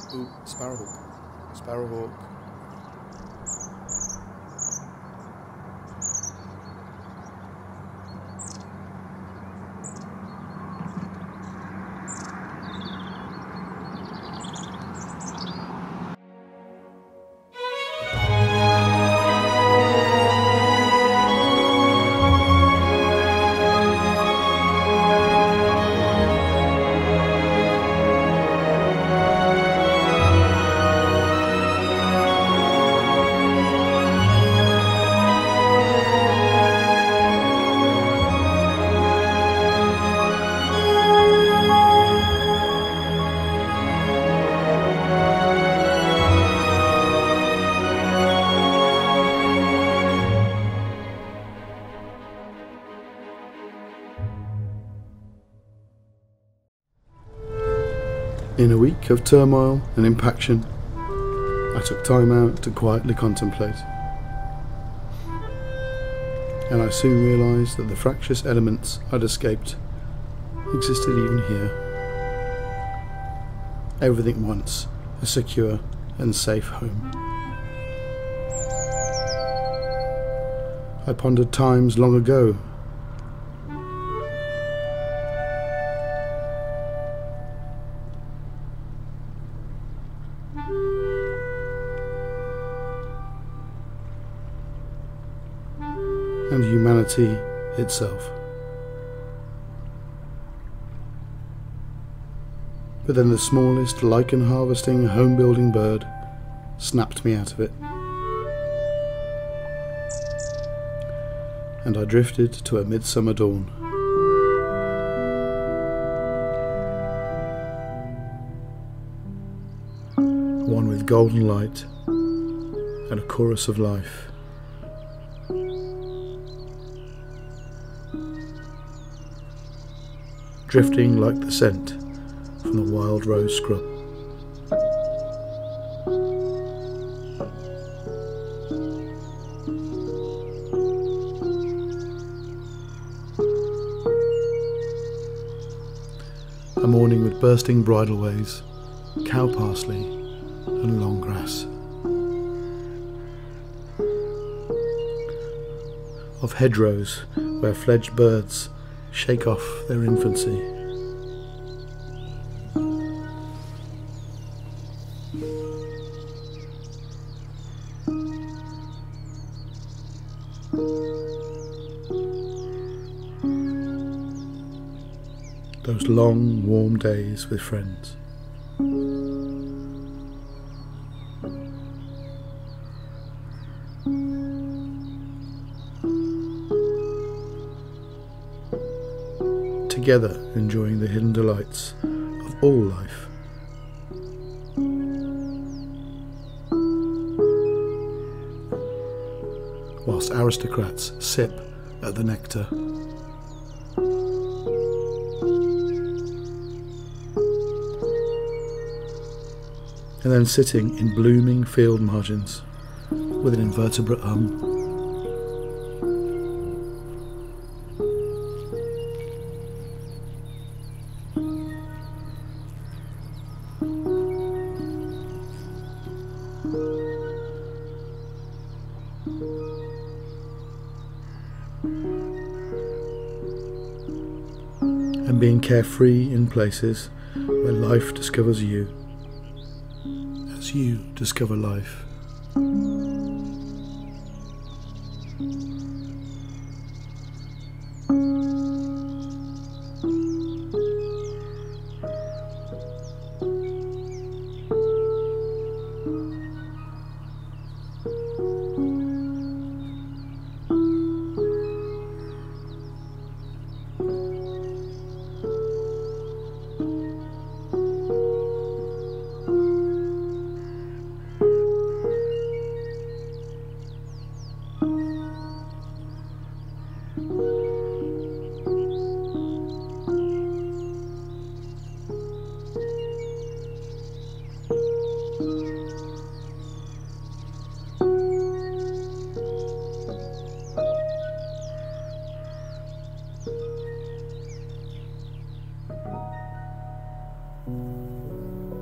Ooh, sparrowhawk. Sparrowhawk. In a week of turmoil and impaction, I took time out to quietly contemplate. And I soon realised that the fractious elements I'd escaped existed even here. Everything once a secure and safe home. I pondered times long ago and humanity itself. But then the smallest lichen-harvesting, home-building bird snapped me out of it, and I drifted to a midsummer dawn. One with golden light and a chorus of life. Drifting like the scent from the wild rose scrub. A morning with bursting bridleways, cow parsley and long grass. Of hedgerows where fledged birds shake off their infancy. Those long, warm days with friends. Together enjoying the hidden delights of all life. Whilst aristocrats sip at the nectar. And then sitting in blooming field margins with an invertebrate hum. And being carefree in places where life discovers you, as you discover life.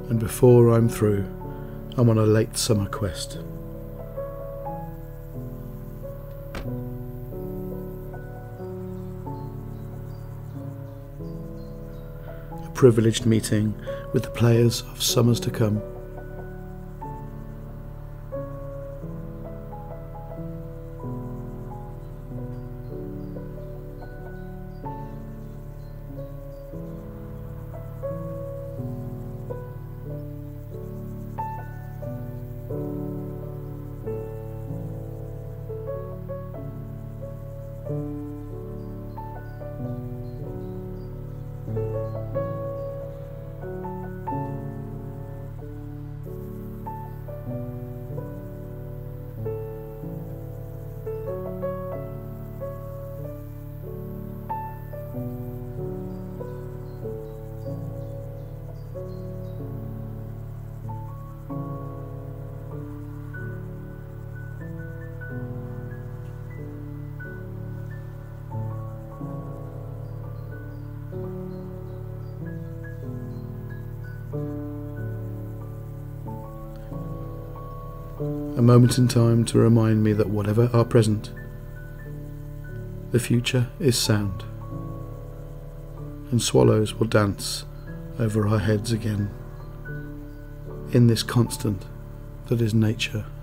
and before I'm through, I'm on a late summer quest. A privileged meeting with the players of summers to come. A moment in time to remind me that whatever our present, the future is sound, and swallows will dance over our heads again, in this constant that is nature